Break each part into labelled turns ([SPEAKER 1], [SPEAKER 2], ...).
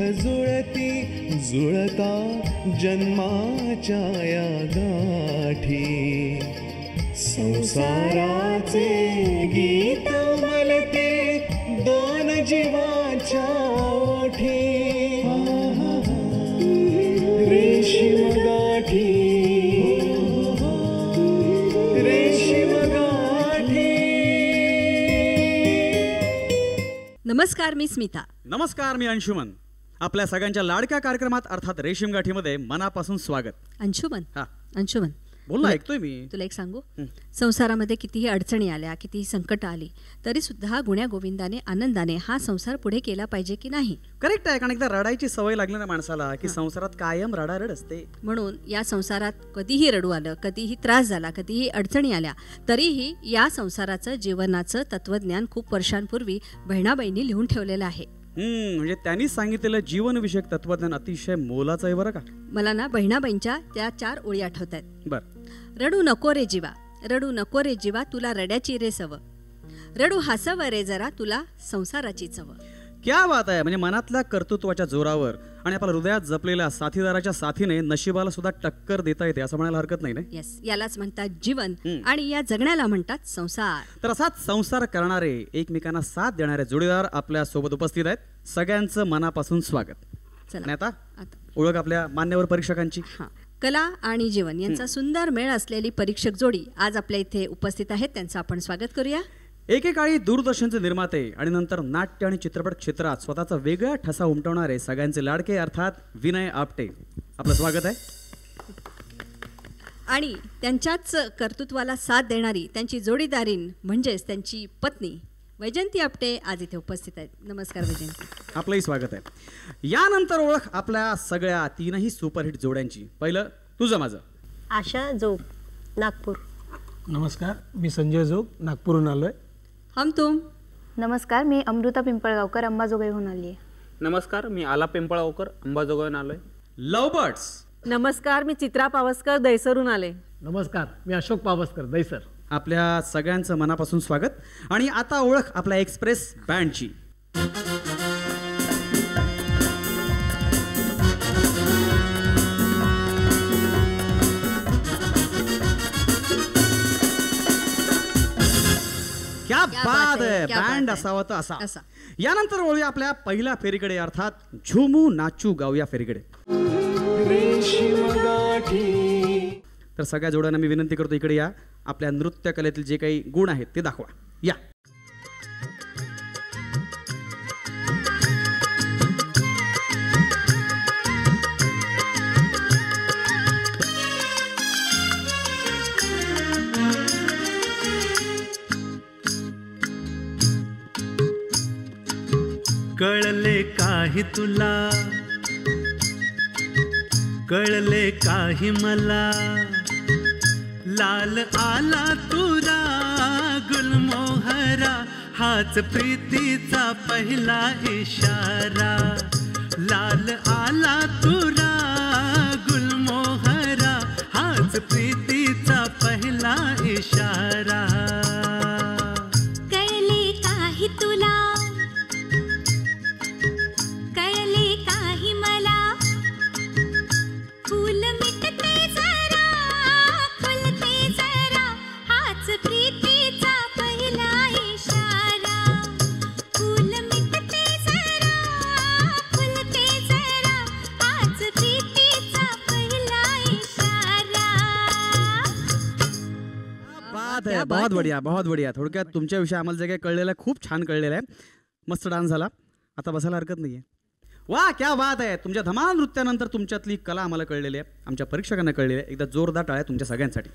[SPEAKER 1] जुळती जुळता जन्माच्या या गाठी, संसाराचे गीत मलते दोन जीवाच्या ओठी, रेशीम गाठी, रेशीम गाठी.
[SPEAKER 2] नमस्कार, मी स्मिता.
[SPEAKER 3] नमस्कार, मी अंशुमन. आपल्या सगळ्यांच्या लाडक्या कार्यक्रमात अर्थात रेशीम गाठीमध्ये मनापासून स्वागत.
[SPEAKER 2] अंशुमन,
[SPEAKER 3] हा
[SPEAKER 2] अंशुमन,
[SPEAKER 3] बोल ना, ऐकतोय मी.
[SPEAKER 2] तुला एक सांगू, संसारामध्ये कितीही अडचणी आल्या, कितीही संकट आली, तरी सुद्धा गुण्या गोविंदाने आनंदाने हा संसार पुढे केला पाहिजे की नाही?
[SPEAKER 3] करेक्ट आहे. कारण एकदा रडायची सवय लागली ना माणसाला की संसारात कायम रडारड असते.
[SPEAKER 2] म्हणून या संसारात कधीही रडू आलं, कधीही त्रास झाला, कधीही अडचणी आल्या, तरीही या संसाराचं जीवनाचं तत्वज्ञान खूप वर्षांपूर्वी बहिणाबाईंनी लिहून ठेवलेलं आहे.
[SPEAKER 3] म्हणजे त्यांनी सांगितलेलं जीवनविषयक तत्वज्ञान अतिशय मोलाचं आहे बरं का.
[SPEAKER 2] मला ना बहिणाबाईंच्या त्या 4 ओळी आठवत आहेत.
[SPEAKER 3] बर.
[SPEAKER 2] रडू नको रे जीवा, रडू नको रे जीवा, तुला रड्याची रे सव, रडू हसव रे जरा, तुला संसाराची चव.
[SPEAKER 3] क्या बात आहे. म्हणजे मनातल्या कर्तृत्वाच्या जोरावर आणि आपल्या हृदयात जपलेल्या साथीदाराच्या साथीने नशिबाला सुद्धा टक्कर देता येते असं म्हणायला हरकत नाही ना.
[SPEAKER 2] येस, यालाच म्हणतात जीवन आणि या जगण्याला म्हणतात संसार.
[SPEAKER 3] तर असाच संसार करणारे, एकमेकांना साथ देणारे जोडीदार आपल्या सोबत उपस्थित आहेत. सगळ्यांचं मनापासून स्वागत.
[SPEAKER 2] चला
[SPEAKER 3] आणि आता ओळख आपल्या मान्यवर परीक्षकांची.
[SPEAKER 2] कला आणि जीवन यांचा सुंदर मेळ असलेली परीक्षक जोडी आज आपल्या इथे उपस्थित आहेत. त्यांचं आपण स्वागत करूया.
[SPEAKER 3] एकेकाळी दूरदर्शनचे निर्माते आणि नंतर नाट्य आणि चित्रपट क्षेत्रात स्वतःचा वेगळा ठसा उमटवणारे सगळ्यांचे लाडके अर्थात विनय आपटे, आपलं स्वागत आहे.
[SPEAKER 2] आणि त्यांच्याच कर्तृत्वाला साथ देणारी त्यांची जोडीदारीण म्हणजेच त्यांची पत्नी वैजंती आपटे आज इथे उपस्थित आहेत. नमस्कार वैजंती.
[SPEAKER 3] आपलंही स्वागत आहे. यानंतर ओळख आपल्या सगळ्या 3ही सुपरहिट जोड्यांची. पहिलं तुझं माझं.
[SPEAKER 4] आशा जोग, नागपूर.
[SPEAKER 5] नमस्कार, मी संजय जोग, नागपूरहून आलोय.
[SPEAKER 2] हम तुम.
[SPEAKER 6] नमस्कार, मी अमृता पिंपळगावकर, अंबाजोगाईहून आली आहे.
[SPEAKER 7] नमस्कार, मी आला पिंपळगावकर, अंबाजोगाईहून आलोय.
[SPEAKER 3] Love birds.
[SPEAKER 4] नमस्कार, मी चित्रा पावसकर, दैसरहून आले.
[SPEAKER 5] नमस्कार, मी अशोक पावसकर, दैसर.
[SPEAKER 3] आपल्या सगळ्यांचं मनापासून स्वागत. आणि आता ओळख आपल्या एक्सप्रेस बँडची. क्या बात आहे. बँड असावा तर असा. यानंतर वळूया आपल्या पहिल्या फेरीकडे, अर्थात झुमू नाचू गाऊया फेरीकडे.
[SPEAKER 1] रेशीम गाठी.
[SPEAKER 3] तर सगळ्या जोड्यांना मी विनंती करतो, इकडे या. आपल्या नृत्य कलेतील जे काही गुण आहेत ते दाखवा. या.
[SPEAKER 8] कळले काही तुला, कळले काही मला, लाल आला तुरा गुलमोहरा, हाच प्रीतीचा पहिला इशारा. लाल आला तुरा गुलमोहरा, हाच प्रीतीचा पहिला इशारा.
[SPEAKER 9] कळले काही तुला, कळले काही मला, फूल मिटते जरा, फुलते जरा, हाच प्रीतीचा पहिला इशारा. फूल मिटते जरा, फुलते जरा, हाच प्रीतीचा पहिला इशारा.
[SPEAKER 3] बात आहे. बहुत बढिया, बहुत बढिया. थोडक्यात तुमच्याविषयी आम्हाला जे काही कळलेलं आहे खूप छान कळलेलं आहे. मस्त डान्स झाला. आता बसायला हरकत नाहीये. वा, क्या बात आहे. तुमच्या धमाल नृत्यानंतर तुमच्यातली कला आम्हाला कळलेली आहे, आमच्या परीक्षकांना कळलेली आहे. एकदा जोरदार टाळ्या तुमच्या सगळ्यांसाठी.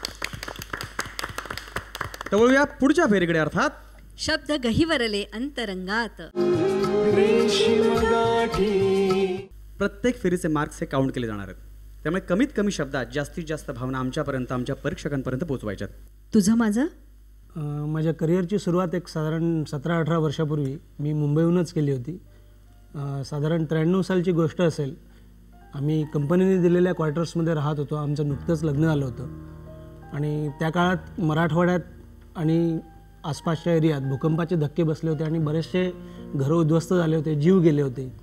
[SPEAKER 3] तर वळूया पुढच्या फेरीकडे, अर्थात
[SPEAKER 2] शब्द गहिवरले अंतरंगात.
[SPEAKER 1] रेशीम गाठी.
[SPEAKER 3] प्रत्येक फेरीचे मार्क्स हे काउंट केले जाणार आहेत. त्यामुळे कमीत कमी शब्दात जास्तीत जास्त भावना आमच्यापर्यंत, आमच्या परीक्षकांपर्यंत पोहोचवायच्यात.
[SPEAKER 2] तुझं माझं.
[SPEAKER 5] माझ्या करिअरची सुरुवात एक साधारण 17-18 वर्षापूर्वी मी मुंबईहूनच केली होती. साधारण 93 सालची गोष्ट असेल. आम्ही कंपनीने दिलेल्या क्वार्टर्समध्ये राहत होतो. आमचं नुकतंच लग्न आलं होतं आणि त्या काळात मराठवाड्यात आणि आसपासच्या एरियात भूकंपाचे धक्के बसले होते आणि बरेचसे घरं उद्ध्वस्त झाले होते, जीव गेले होते.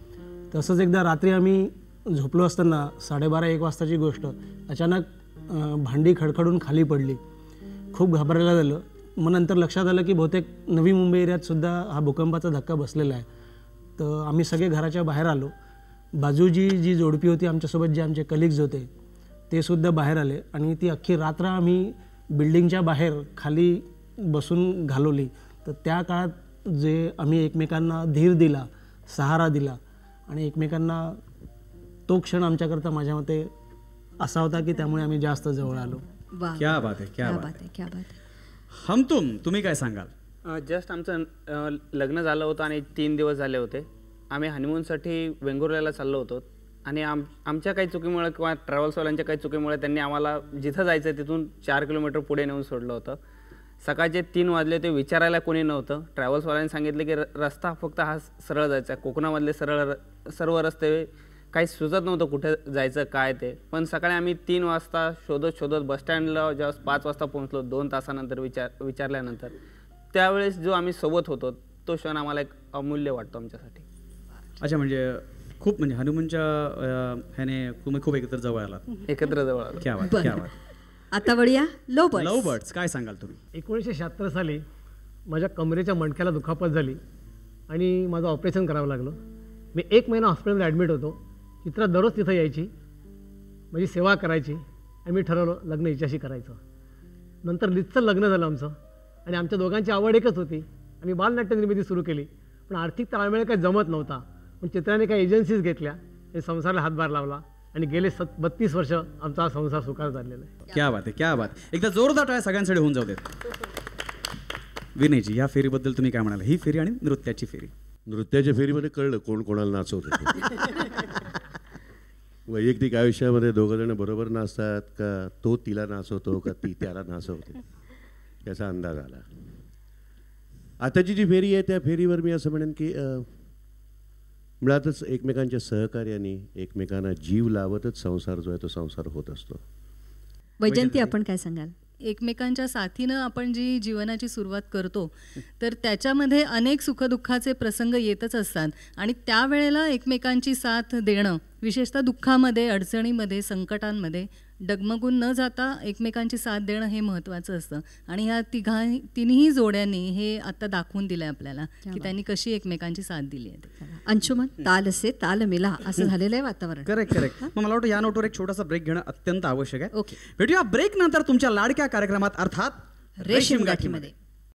[SPEAKER 5] तसंच एकदा रात्री आम्ही झोपलो असताना 12:30-1 वाजताची गोष्ट, अचानक भांडी खडखडून खाली पडली. खूप घाबरायला झालं. मग नंतर लक्षात आलं की बहुतेक नवी मुंबई एरियातसुद्धा हा भूकंपाचा धक्का बसलेला आहे. तर आम्ही सगळे घराच्या बाहेर आलो. बाजूची जी जोडपी होती आमच्यासोबत, जे आमचे कलिग्ज होते ते सुद्धा बाहेर आले आणि ती अख्खी रात्र आम्ही बिल्डिंगच्या बाहेर खाली बसून घालवली. तर त्या काळात जे आम्ही एकमेकांना धीर दिला, सहारा दिला आणि एकमेकांना, तो क्षण आमच्याकरता माझ्या मते असा होता की त्यामुळे आम्ही जास्त जवळ आलो.
[SPEAKER 2] वा,
[SPEAKER 3] क्या बात आहे, क्या बात आहे.
[SPEAKER 2] क्या बात आहे.
[SPEAKER 3] हमतुम, तुम्ही काय सांगाल?
[SPEAKER 7] जस्ट आमचं लग्न झालं होतं आणि 3 दिवस झाले होते. आम्ही हनीमूनसाठी वेंगुर्ल्याला चाललो होतो आणि आमच्या काही चुकीमुळे किंवा ट्रॅव्हल्सवाल्यांच्या काही चुकीमुळे त्यांनी आम्हाला जिथं जायचं तिथून 4 किलोमीटर पुढे नेऊन सोडलं होतं. सकाळचे 3 वाजले, ते विचारायला कोणी नव्हतं. ट्रॅव्हल्सवाल्यांनी सांगितलं की रस्ता फक्त हा सरळ जायचा आहे. कोकणामधले सर्व रस्ते काही सुचत नव्हतं कुठे जायचं काय ते. पण सकाळी आम्ही 3 वाजता शोधत बसस्टँडला जेव्हा 5 वाजता पोहोचलो, 2 तासानंतर विचारल्यानंतर, त्यावेळेस जो आम्ही सोबत होतो तो क्षण आम्हाला एक अमूल्य वाटतो आमच्यासाठी.
[SPEAKER 3] अच्छा, म्हणजे खूप, म्हणजे हनुमानच्या ह्याने तुम्ही खूप एकत्र जवळ आलात.
[SPEAKER 7] एकत्र जवळ आलो.
[SPEAKER 3] क्या बात, क्या बात.
[SPEAKER 2] आता वळूया लव
[SPEAKER 3] बर्ड्स, काय सांगाल तुम्ही?
[SPEAKER 10] 1976 साली माझ्या कमरेच्या मणक्याला दुखापत झाली आणि माझं ऑपरेशन करावं लागलं. मी 1 महिना हॉस्पिटलमध्ये ॲडमिट होतो. चित्रा दररोज तिथं यायची, माझी सेवा करायची आणि मी ठरवलं लग्न हिच्याशी करायचं. नंतर लिजचं लग्न झालं आमचं आणि आमच्या दोघांची आवड एकच होती. आम्ही बालनाट्य निर्मिती सुरू केली, पण आर्थिक ताळमेळ काही जमत नव्हता. पण चित्राने काही एजन्सीज घेतल्या आणि संसाराला हातभार लावला आणि गेले 32 वर्ष आमचा हा संसार सुखार झालेला आहे.
[SPEAKER 3] क्या बात आहे, क्या बात. एकदा जोरदार टाळ्या सगळ्यांसाठी होऊन जाऊ देत. विनयजी, या फेरीबद्दल तुम्ही काय म्हणाल? ही फेरी आणि नृत्याची फेरी.
[SPEAKER 11] नृत्याच्या फेरीमध्ये कळलं कोण कोणाला नाचवतं. वैयक्तिक आयुष्यामध्ये दोघंजण बरोबर नाचतात का तो तिला नाचवतो का ती त्याला नाचवते याचा अंदाज आला. आताची जी फेरी आहे त्या फेरीवर मी असं म्हणेन की मुळातच एकमेकांच्या सहकार्याने, एकमेकांना जीव लावतच संसार जो आहे तो संसार होत असतो.
[SPEAKER 2] वैजंती, आपण काय सांगाल?
[SPEAKER 12] एकमेकांच्या साथीनं आपण जी जीवनाची सुरुवात करतो तर त्याच्यामध्ये अनेक सुखदुःखाचे प्रसंग येतच असतात आणि त्यावेळेला एकमेकांची साथ देणं, विशेषतः दुःखामध्ये, अडचणीमध्ये, संकटांमध्ये डगमगून न जाता एकमेकांची साथ देणं हे महत्त्वाचं असतं. आणि ह्या तिन्ही जोड्यांनी हे आता दाखवून दिलं आहे आपल्याला की त्यांनी कशी एकमेकांची साथ दिली आहे.
[SPEAKER 2] अंशुमन, ताल से ताल मिला असं झालेलं आहे वातावरण.
[SPEAKER 3] करेक्ट. मग मला वाटतं या नोटवर एक छोटासा ब्रेक घेणं अत्यंत आवश्यक आहे. ओके, भेटूया ब्रेक नंतर तुमच्या लाडक्या कार्यक्रमात, अर्थात रेशीम गाठीमध्ये.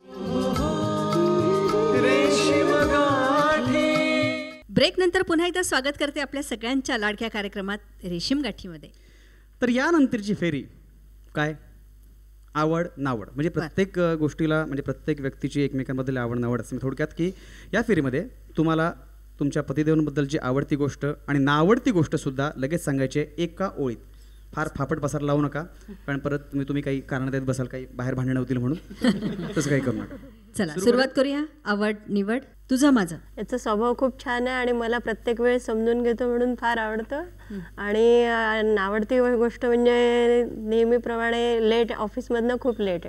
[SPEAKER 3] ब्रेक नंतर पुन्हा एकदा स्वागत करते आपल्या सगळ्यांच्या लाडक्या कार्यक्रमात रेशीम गाठीमध्ये. तर यानंतरची फेरी काय? आवड नावड. म्हणजे प्रत्येक गोष्टीला, म्हणजे प्रत्येक व्यक्तीची एकमेकांबद्दल आवड नावड असते. थोडक्यात की या फेरीमध्ये तुम्हाला तुमच्या पतिदेवांबद्दलची आवडती गोष्ट आणि नावडती गोष्टसुद्धा लगेच सांगायची आहे एका ओळीत. फार फापट पसार लावू नका, कारण परत तुम्ही काही कारण देत बसाल, काही बाहेर भांडणं होतील म्हणून. तसं काही करू नका.
[SPEAKER 2] चला सुरुवात करूया. आवड निवड तुझं माझं.
[SPEAKER 4] याचा स्वभाव खूप छान आहे आणि मला प्रत्येक वेळेस समजून घेतो म्हणून फार आवडतं. आणि आवडती गोष्ट म्हणजे नेहमीप्रमाणे लेट, ऑफिसमधनं खूप लेट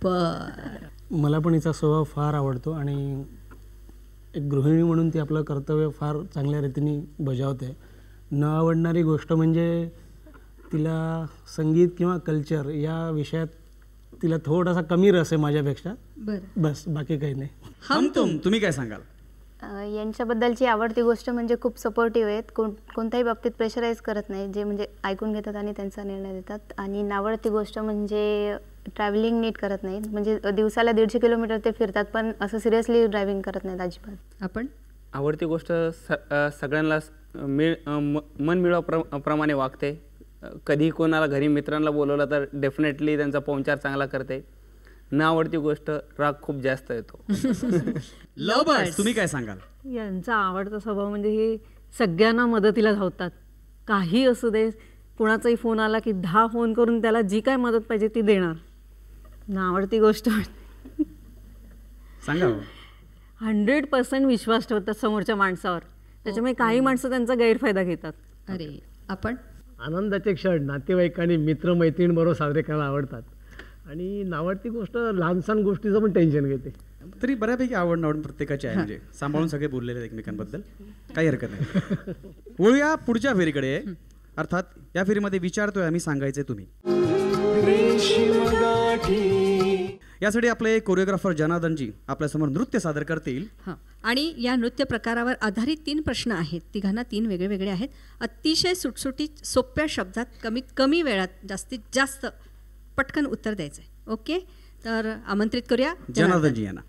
[SPEAKER 4] आहे.
[SPEAKER 5] मला पण हिचा स्वभाव फार आवडतो आणि एक गृहिणी म्हणून ती आपलं कर्तव्य फार चांगल्या रीतीने बजावते. न आवडणारी गोष्ट म्हणजे तिला संगीत किंवा कल्चर या विषयात तिला थोडासा कमी रस आहे माझ्यापेक्षा. बस, बाकी काही नाही.
[SPEAKER 3] तुम्ही काय सांगाल?
[SPEAKER 6] यांच्याबद्दलची आवडती गोष्ट म्हणजे खूप सपोर्टिव्ह आहेत. कोणत्याही बाबतीत प्रेशराईज करत नाही, जे म्हणजे ऐकून घेतात आणि त्यांचा निर्णय देतात. आणि नावडती गोष्ट म्हणजे ट्रॅव्हलिंग नीट करत नाहीत. म्हणजे दिवसाला 150 किलोमीटर ते फिरतात, पण असं सिरियसली ड्रायव्हिंग करत नाहीत अजिबात.
[SPEAKER 2] आपण
[SPEAKER 7] आवडती गोष्ट सगळ्यांना मन मिळाप्रमाणे वागते. कधी कोणाला घरी मित्रांना बोलवलं तर डेफिनेटली त्यांचा पाहुणचार चांगला करते. न आवडती गोष्ट राग खूप जास्त येतो.
[SPEAKER 3] लव बर्ड्स, तुम्ही काय सांगाल?
[SPEAKER 4] यांचा आवडता स्वभाव म्हणजे हे सगळ्यांना मदतीला धावतात. काही असू दे, कुणाचाही फोन आला की 10 फोन करून त्याला जी काय मदत पाहिजे ती देणार. न आवडती गोष्ट
[SPEAKER 3] सांगा.
[SPEAKER 4] 100% विश्वास ठेवतात समोरच्या माणसावर. त्याच्यामुळे काही माणसं त्यांचा गैरफायदा घेतात.
[SPEAKER 2] अरे, आपण
[SPEAKER 10] आनंदाचे क्षण नातेवाईकांनी मित्रमैत्रिणींबरोबर साजरे करायला आवडतात. आणि नावडती गोष्ट लहान सहान गोष्टीचं पण टेन्शन घेते.
[SPEAKER 3] तरी बऱ्यापैकी आवड नावड प्रत्येकाची आहे, म्हणजे सांभाळून सगळे बोललेले आहेत एकमेकांबद्दल, काही हरकत नाही. वळूया पुढच्या फेरीकडे. अर्थात या फेरीमध्ये विचारतोय आम्ही, सांगायचंय तुम्ही.
[SPEAKER 1] रेशीम गाठी.
[SPEAKER 3] यासाठी आपले कोरिओग्राफर जनार्दनजी आपल्यासमोर नृत्य सादर करतील.
[SPEAKER 2] हां, आणि या नृत्य प्रकारावर आधारित 3 प्रश्न आहेत. तिघांना 3 वेगळे वेगळे आहेत. अतिशय सुटसुटीत सोप्या शब्दात कमीत कमी वेळात जास्तीत जास्त पटकन उत्तर द्यायचं आहे. ओके, तर आमंत्रित करूया
[SPEAKER 3] जनार्दनजी यांना.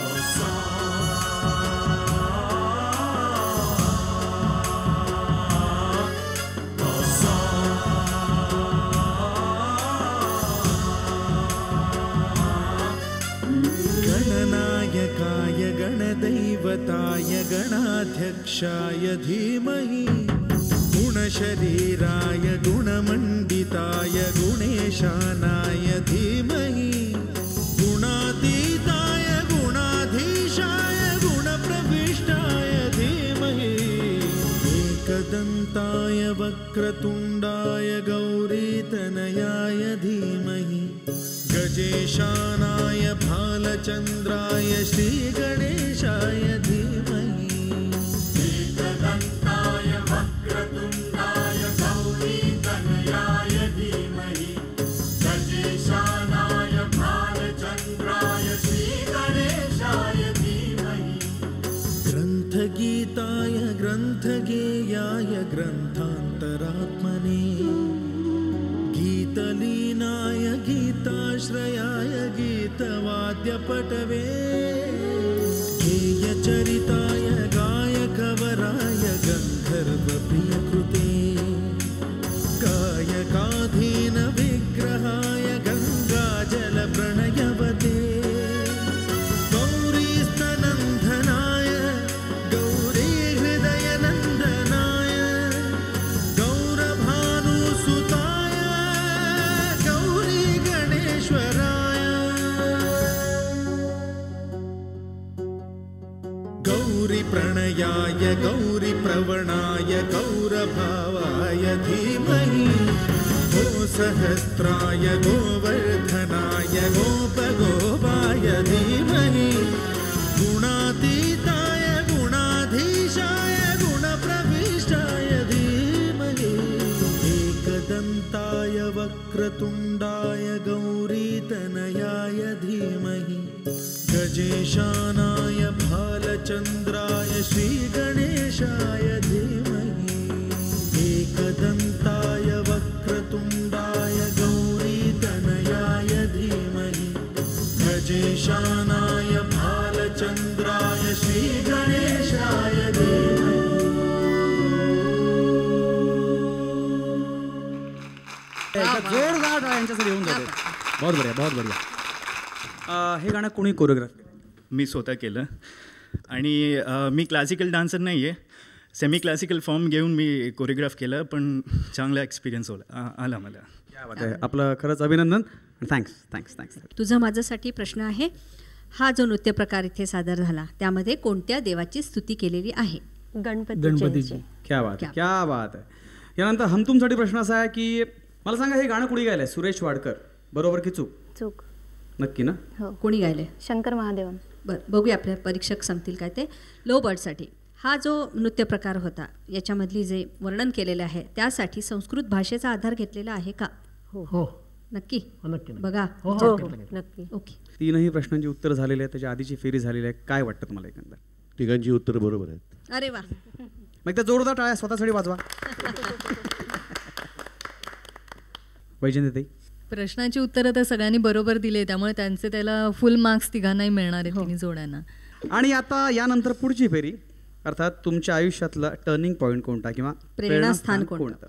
[SPEAKER 8] गणनायकाय गणदैवताय गणाध्यक्षाय धीमहि गुणशरीराय गुणमण्डिताय गुणेशानाय धीमहि गुणातीताय गुणाधीशाय गुणप्रविष्टाय धीमहि एकदन्ताय वक्रतुण्डाय गौरीतनयाय धीमहि गजेशानाय भालचन्द्राय श्रीगणेशाय धीमहि एकदन्ताय वक्रतुण्डाय गौरीतनयाय धीमहि गजेशानाय भालचन्द्राय श्रीगणेशाय धीमहि ग्रन्थगीताय ग्रन्थगेयाय ग्रन्थान्तरात्मने गीतलीनाय गीताश्रयाय गीतवाद्यपटवे गेयचरिताय गायकवराय गन्धर्वप्रियकृते गायकाधीन विग्रहाय गङ्गाजलप्रणयवते गौरीस्तनन्दनाय गौरीहृदयनन्दनाय गौरभानुसुताय गौरीगणेश्वराय गौरीप्रणयाय गौरीप्रवणाय गौरभावाय धीमहि गोसहस्राय गोवर्धनाय गोपगोपाय धीमहि गुणातीताय गुणाधीशाय गुणप्रविष्टाय धीमहि एकदन्ताय वक्रतुण्डाय गौरीतनयाय धीमहि गजेशानाय भालचन्द्राय श्रीगणेशाय धीमहि एकदन्ताय वक्रतुण्डाय गौरीतनयाय धीमहि गजेशानाय भालचन्द्राय श्रीगणेशाय धीमहि.
[SPEAKER 3] जोरदार यांच्यासाठी येऊन जाते. बहुत बढिया, बहुत बढिया. हे गाणं कोणी कोरिओग्राफ केलं?
[SPEAKER 13] मी स्वतः केलं. आणि मी क्लासिकल डान्सर नाही आहे, सेमी क्लासिकल फॉर्म घेऊन मी कोरिओग्राफ केलं, पण चांगला एक्सपिरियन्स आला मला.
[SPEAKER 3] आपलं खरंच अभिनंदन. Thanks thanks thanks.
[SPEAKER 2] तुझं माझ्यासाठी प्रश्न आहे. हा जो नृत्य प्रकार इथे सादर झाला त्यामध्ये कोणत्या देवाची स्तुती केलेली आहे?
[SPEAKER 5] गणपतीची.
[SPEAKER 3] क्या बात आहे, क्या बात आहे. यानंतर हमतुमसाठी प्रश्न असा आहे की मला सांगा, हे गाणं कुणी गायलंय? सुरेश वाडकर, बरोबर की चूक?
[SPEAKER 6] चूक.
[SPEAKER 2] नक्की ना? हो. कोणी गायले?
[SPEAKER 6] शंकर महादेवन.
[SPEAKER 2] बरं, बघूया आपल्या परीक्षक सांगतील काय ते. लो बर्डसाठी हा जो नृत्य प्रकार होता याच्यामधली जे वर्णन केलेलं आहे त्यासाठी संस्कृत भाषेचा आधार घेतलेला आहे का?
[SPEAKER 10] हो.
[SPEAKER 2] नक्की?
[SPEAKER 10] नक्की.
[SPEAKER 2] बघा.
[SPEAKER 4] हो नक्की.
[SPEAKER 2] ओके.
[SPEAKER 3] 3ही प्रश्नांची उत्तर झालेली आहेत. त्याच्या आधीची फेरी झालेली आहे. काय वाटतं तुम्हाला एकंदर?
[SPEAKER 11] तिघांची उत्तर बरोबर आहेत.
[SPEAKER 2] अरे वा.
[SPEAKER 3] मग त्या जोरदार टाळ्या स्वतःसाठी वाजवा. वैजंतीताई,
[SPEAKER 12] प्रश्नाची उत्तरं तर सगळ्यांनी बरोबर दिले, त्यामुळे त्यांचे त्याला फुल मार्क्स तिघांनाही मिळणार आहेत तिन्ही जोड्यांना.
[SPEAKER 3] आणि आता यानंतर पुढची फेरी, अर्थात तुमच्या आयुष्यातला टर्निंग पॉइंट कोणता किंवा
[SPEAKER 2] प्रेरणास्थान कोणतं?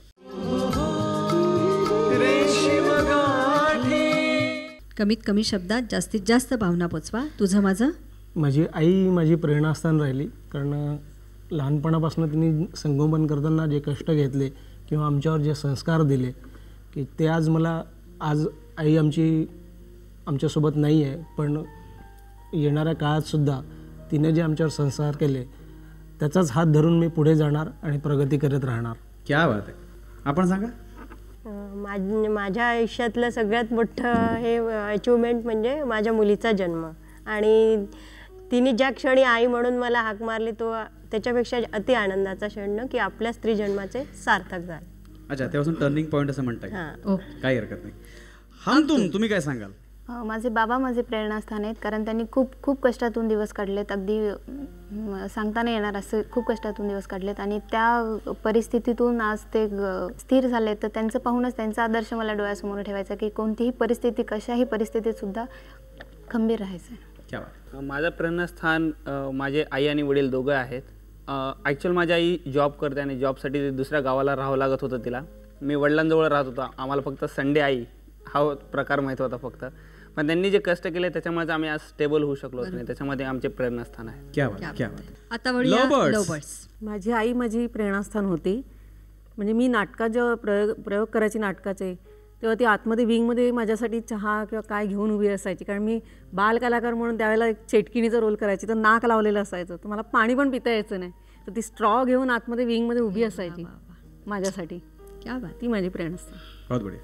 [SPEAKER 2] कमीत कमी शब्दात जास्तीत जास्त भावना पोचवा. तुझं माझं?
[SPEAKER 5] माझी आई माझी प्रेरणास्थान राहिली, कारण लहानपणापासून तिने संगोपन करताना जे कष्ट घेतले किंवा आमच्यावर जे संस्कार दिले की ते आज मला, आज आई आमच्यासोबत नाही आहे, पण येणाऱ्या काळातसुद्धा तिने जे आमच्यावर संस्कार केले त्याचाच हात धरून मी पुढे जाणार आणि प्रगती करत राहणार.
[SPEAKER 3] क्या बात आहे. आपण सांगा.
[SPEAKER 4] माझ्या आयुष्यातलं सगळ्यात मोठं हे अचिव्हमेंट म्हणजे माझ्या मुलीचा जन्म. आणि तिने ज्या क्षणी आई म्हणून मला हाक मारली तो त्याच्यापेक्षा अति आनंदाचा क्षण ना, की आपल्या स्त्री जन्माचे सार्थक झाले.
[SPEAKER 3] अच्छा, तेव्हापासून टर्निंग पॉईंट असं म्हणताय.
[SPEAKER 4] हां.
[SPEAKER 3] काही हरकत नाही. हमतुम, तुम्ही काय सांगाल?
[SPEAKER 6] माझे बाबा माझे प्रेरणास्थान आहेत, कारण त्यांनी खूप खूप कष्टातून दिवस काढलेत. अगदी सांगता नाही येणार असं खूप कष्टातून दिवस काढलेत आणि त्या परिस्थितीतून आज ते स्थिर झाले. तर त्यांचं पाहूनच त्यांचा आदर्श मला डोळ्यासमोर ठेवायचा, की कोणतीही परिस्थिती, कशाही परिस्थितीत सुद्धा खंबीर राहायचं.
[SPEAKER 7] माझं प्रेरणास्थान माझे आई आणि वडील दोघं आहेत. ॲक्च्युअल माझी आई जॉब करते आणि जॉबसाठी दुसऱ्या गावाला राहावं लागत होतं तिला. मी वडिलांजवळ राहत होतो. आम्हाला फक्त संडे आई हा प्रकार माहीत होता फक्त. पण त्यांनी जे कष्ट केले त्याच्यामुळे आम्ही आज स्टेबल होऊ शकलो नाही. त्याच्यामध्ये आमचे प्रेरणास्थान आहे.
[SPEAKER 3] क्या बात, क्या बात.
[SPEAKER 2] आता वळूया.
[SPEAKER 14] माझी आई माझी प्रेरणास्थान होती. म्हणजे मी नाटकात जेव्हा प्रयोग करायची नाटकाचे, तेव्हा ती आतमध्ये विंगमध्ये माझ्यासाठी चहा किंवा काय घेऊन उभी असायची. कारण मी बालकलाकार म्हणून त्यावेळेला एक चेटकिणीचा रोल करायची, तर नाक लावलेलं असायचं, तर मला पाणी पण पिता यायचं नाही. तर ती स्ट्रॉ घेऊन आतमध्ये विंगमध्ये उभी असायची माझ्यासाठी. क्या बात. ती माझी प्रेरणास्थान.
[SPEAKER 3] बहुत बढिया.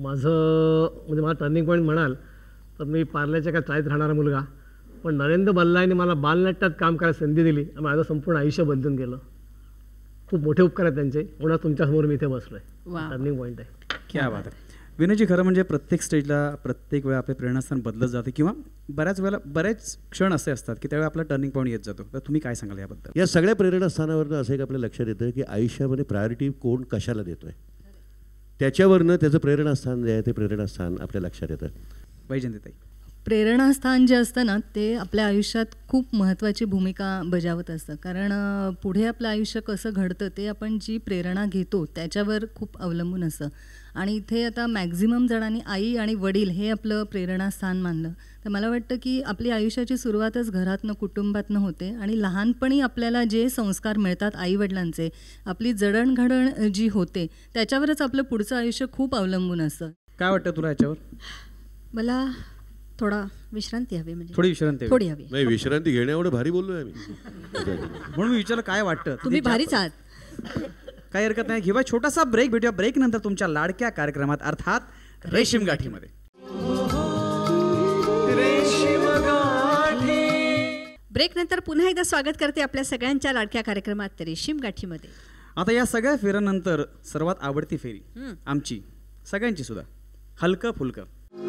[SPEAKER 10] माझं म्हणजे मला टर्निंग पॉईंट म्हणाल तर मी पार्ल्याच्या काय चाळीत राहणारा मुलगा, पण नरेंद्र बल्लाईने मला बालनाट्यात काम करायला संधी दिली आणि माझं संपूर्ण आयुष्य बदलून गेलं. खूप मोठे उपकार आहेत त्यांचे, म्हणून तुमच्यासमोर मी इथे बसलोय. टर्निंग पॉईंट आहे.
[SPEAKER 3] क्या बात आहे. विनयजी, खरं म्हणजे प्रत्येक स्टेजला प्रत्येक वेळा आपले प्रेरणास्थान बदलत जाते किंवा बऱ्याच वेळेला बरेच क्षण असे असतात की त्यावेळी आपला टर्निंग पॉईंट येत जातो. तर तुम्ही काय सांगाल याबद्दल?
[SPEAKER 11] या सगळ्या प्रेरणास्थानावरनं असं एक आपल्या लक्षात येतं की आयुष्यामध्ये प्रायोरिटी कोण कशाला देतोय, त्याच्यावरनं त्याचं प्रेरणास्थान जे आहे ते प्रेरणास्थान आपल्या लक्षात येतं.
[SPEAKER 3] वैजयंतीताई,
[SPEAKER 12] प्रेरणास्थान जे असतं ना, ते आपल्या आयुष्यात खूप महत्त्वाची भूमिका बजावत असतं. कारण पुढे आपलं आयुष्य कसं घडतं ते आपण जी प्रेरणा घेतो त्याच्यावर खूप अवलंबून असतं. आणि इथे आता मॅक्झिमम जणांनी आई आणि वडील हे आपलं प्रेरणास्थान मानलं. तर मला वाटतं की आपली आयुष्याची सुरुवातच घरातनं, कुटुंबातनं होते आणि लहानपणी आपल्याला जे संस्कार मिळतात आईवडिलांचे, आपली जडणघडण जी होते त्याच्यावरच आपलं पुढचं आयुष्य खूप अवलंबून असतं.
[SPEAKER 3] काय वाटतं तुला याच्यावर?
[SPEAKER 2] मला थोडा विश्रांती हवी. म्हणजे
[SPEAKER 3] थोडी विश्रांती
[SPEAKER 2] थोडी हवी.
[SPEAKER 11] नाही, विश्रांती घेण्याएवढं भारी बोललोय आम्ही.
[SPEAKER 3] म्हणून मी विचारलं काय वाटतं.
[SPEAKER 2] तुम्ही भारीच आहात.
[SPEAKER 3] काही हरकत नाही. घेऊया छोटासा ब्रेक. भेटूया ब्रेक नंतर तुमच्या लाडक्या कार्यक्रमात, अर्थात रेशीम गाठीमध्ये.
[SPEAKER 2] ब्रेक नंतर पुन्हा एकदा स्वागत करते आपल्या सगळ्यांच्या लाडक्या कार्यक्रमात रेशीम गाठीमध्ये.
[SPEAKER 3] आता या सगळ्या फेऱ्यानंतर सर्वात आवडती फेरी आमची सगळ्यांची सुद्धा, हलकं फुलकं.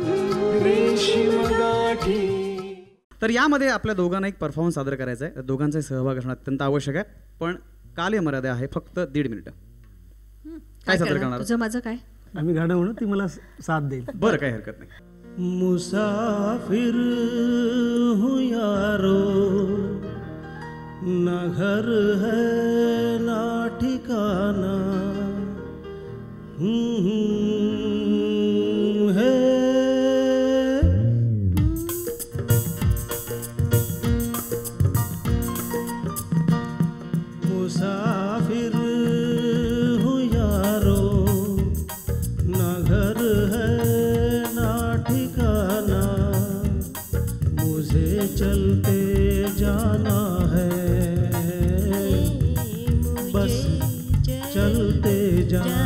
[SPEAKER 3] तर यामध्ये आपल्या दोघांना एक परफॉर्मन्स सादर करायचा आहे. दोघांचा सहभाग असणं अत्यंत आवश्यक आहे, पण कालमर्यादा आहे फक्त 1.5 मिनिटं. काय सादर करणार?
[SPEAKER 2] तुझं माझं काय?
[SPEAKER 5] आम्ही गाणं म्हणू, ती मला साथ देईल.
[SPEAKER 3] बरं, काही हरकत नाही.
[SPEAKER 8] मुसाफिर हूँ यारो, ना घर है ना ठिकाना, है मुसाफिर हूँ यारो, ना घर है ना ठिकाना, मुझे चलते जाना है, बस चलते जाना.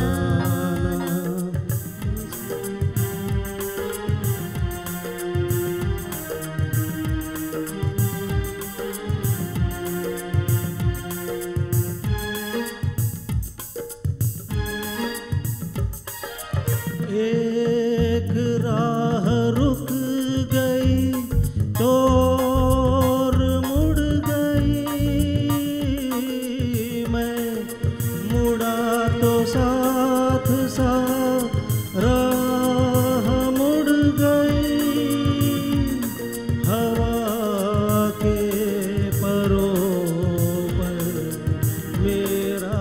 [SPEAKER 8] एक राह रुक गई तो और मुड़ गई, मैं मुड़ा तो साथ साथ राह मुड़ गई, हवा के परों पर मेरा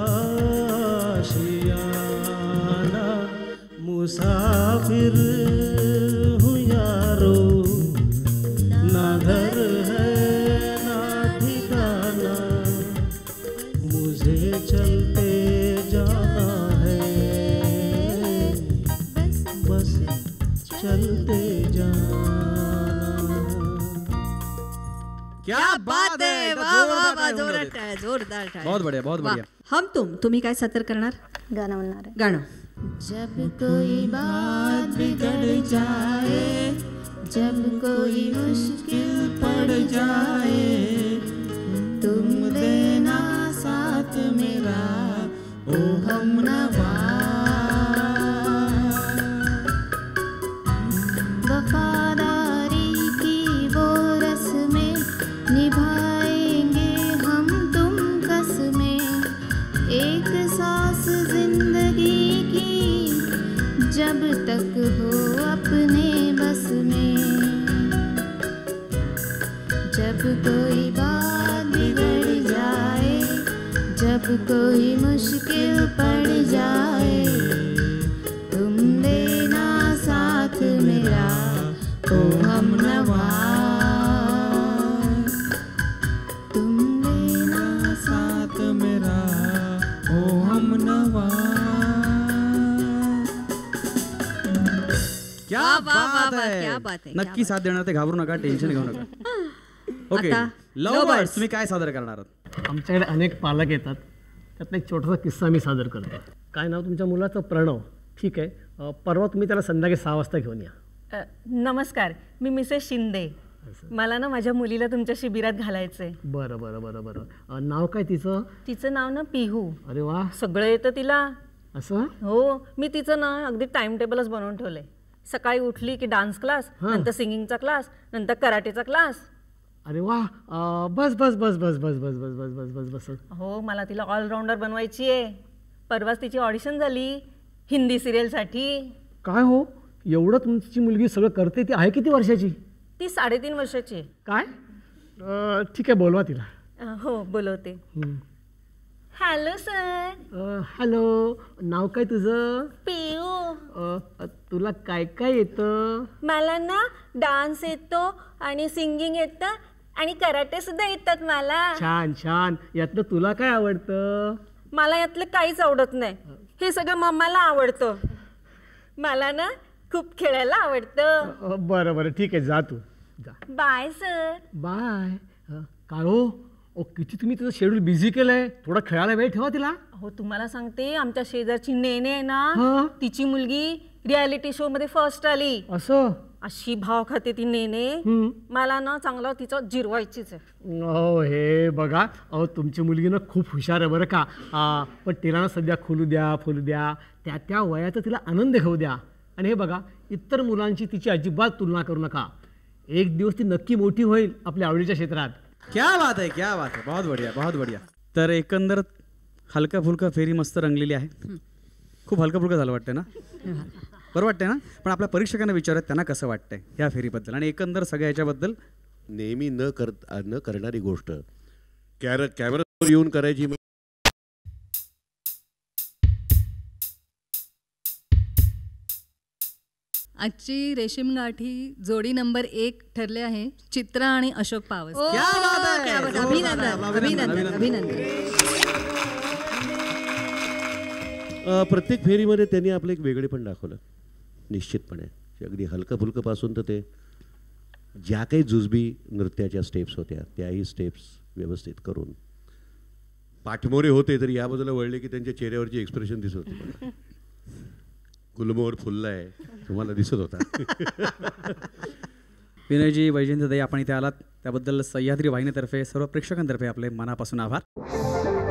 [SPEAKER 8] आशियाना. मुसाफिर हूँ यारो, ना घर है ना ठिकाना, मुझे चलते जाना है, बस चलते जाना.
[SPEAKER 3] क्या बात है.
[SPEAKER 2] जोरदार.
[SPEAKER 3] बहुत बढ़िया, बहुत बढ़िया.
[SPEAKER 2] हम तुम्ही काय सादर करणार?
[SPEAKER 6] गाणं म्हणणार आहे.
[SPEAKER 2] गाणं.
[SPEAKER 9] जब कोई बात बिगड़ जाए जब कोई मुश्किल पड़ जाए तुम देना साथ मेरा ओ हमनवा। वफादारी की वो रस्में निभाएंगे हम तुम कसमें, एक सांस जिंदगी की जब तक हो अपने बस में। जब कोई बात बिगड़ जाए, जब कोई मुश्किल पड़ जाए तुम देना साथ मेरा ओ हमनवा। तुम देना साथ मेरा ओ हमनवा।
[SPEAKER 3] क्या बात आहे,
[SPEAKER 2] क्या बात आहे,
[SPEAKER 3] नक्की साथ देणार ते, घाबरू नका, टेन्शन घेऊ नका. ओके,
[SPEAKER 2] आता
[SPEAKER 3] लव्हर्स तुम्ही काय सादर करणार आहात?
[SPEAKER 10] आमच्याकडे अनेक पालक येतात, त्यातला एक छोटासा किस्सा मी सादर करतो. काय नाव तुमच्या मुलाचं? प्रणव. ठीक आहे, परवा तुम्ही त्याला संध्याकाळी 6 वाजता घेऊन या.
[SPEAKER 14] नमस्कार, मी मिसेस शिंदे. मला ना माझ्या मुलीला तुमच्या शिबिरात घालायचंय.
[SPEAKER 10] बरं बरं बरं बरं. नाव काय तिचं?
[SPEAKER 14] तिचं नाव ना पिहू.
[SPEAKER 10] अरे वा,
[SPEAKER 14] सगळं येतं तिला.
[SPEAKER 10] असं?
[SPEAKER 14] हो, मी तिचं ना अगदी टाइम टेबलच बनवून ठेवलंय. सकाळी उठली की डान्स क्लास, नंतर सिंगिंगचा क्लास, नंतर कराटेचा क्लास.
[SPEAKER 10] अरे वा, बस बस बस बस बस बस बस बस बस बस बस.
[SPEAKER 14] हो, मला तिला ऑलराऊंडर बनवायची आहे. परवाच तिची ऑडिशन झाली हिंदी सिरियलसाठी.
[SPEAKER 10] काय हो, एवढं तुमची मुलगी सगळं करते? ती आहे किती वर्षाची?
[SPEAKER 14] ती 3.5 वर्षाची आहे.
[SPEAKER 10] काय? ठीक आहे, बोलवा तिला.
[SPEAKER 14] हो, बोलवते. Hello sir.
[SPEAKER 10] हॅलो, नाव काय तुझं?
[SPEAKER 14] पियू.
[SPEAKER 10] तुला काय काय येतं?
[SPEAKER 14] मला ना डान्स येतो आणि सिंगिंग येतं आणि कराटे सुद्धा येतात मला.
[SPEAKER 10] छान छान. यातलं तुला काय आवडतं?
[SPEAKER 14] मला यातलं काहीच आवडत नाही. हे सगळं मम्माला आवडतं. मला ना खूप खेळायला आवडतं.
[SPEAKER 10] बरं बरं, ठीक आहे, जा तू जा.
[SPEAKER 14] Bye sir.
[SPEAKER 10] बाय. काय हो, किती तुम्ही तुझं शेड्यूल बिझी केलंय. थोडा खेळायला वेळ ठेवा तिला.
[SPEAKER 14] हो, तुम्हाला सांगते, आमच्या शेजारची नेने आहे ना, तिची मुलगी रियालिटी शो मध्ये फर्स्ट आली.
[SPEAKER 10] असं?
[SPEAKER 14] अशी भाव खाते ती नेने. मला ना चांगलं तिचं जिरवायचीच आहे.
[SPEAKER 10] हो, हे बघा, तुमची मुलगी ना खूप हुशार आहे बरं का. पण तिला ना सध्या खोलू द्या, फुलू द्या. त्या वयात तिला आनंद घेऊ द्या. आणि हे बघा, इतर मुलांची तिची अजिबात तुलना करू नका. एक दिवस ती नक्की मोठी होईल आपल्या आवडीच्या क्षेत्रात.
[SPEAKER 3] क्या बात आहे, क्या बात आहे, बहुत बढिया, बहुत बढिया. तर एकंदर हलका फुलका फेरी मस्त रंगलेली आहे. खूप हलका फुलका झालं वाटतं ना? बरं वाटतंय ना? पण आपल्या परीक्षकांना विचारत त्यांना कसं वाटतंय या फेरीबद्दल आणि एकंदर सगळ्या याच्याबद्दल.
[SPEAKER 11] नेहमी न करणारी गोष्ट कॅमेरावर येऊन करायची.
[SPEAKER 12] आजची रेशीम गाठी जोडी नंबर 1 ठरले आहे चित्रा आणि अशोक पावस.
[SPEAKER 2] अभिनंदन अभिनंदन अभिनंदन.
[SPEAKER 11] प्रत्येक फेरीमध्ये त्यांनी आपलं एक वेगळेपण दाखवलं निश्चितपणे. अगदी हलकं फुलकंपासून तर ते ज्या काही जुजबी नृत्याच्या स्टेप्स होत्या त्याही स्टेप्स व्यवस्थित करून पाठमोरे होते. तरी या बाजूला वळले की त्यांच्या चेहऱ्यावरची एक्सप्रेशन दिसत होती. गुलमोहर फुललाय तुम्हाला दिसत होता.
[SPEAKER 3] विनयजी, वैजयंतदाई, आपण इथे आलात त्याबद्दल सह्याद्री वाहिनीतर्फे सर्व प्रेक्षकांतर्फे आपले मनापासून आभार.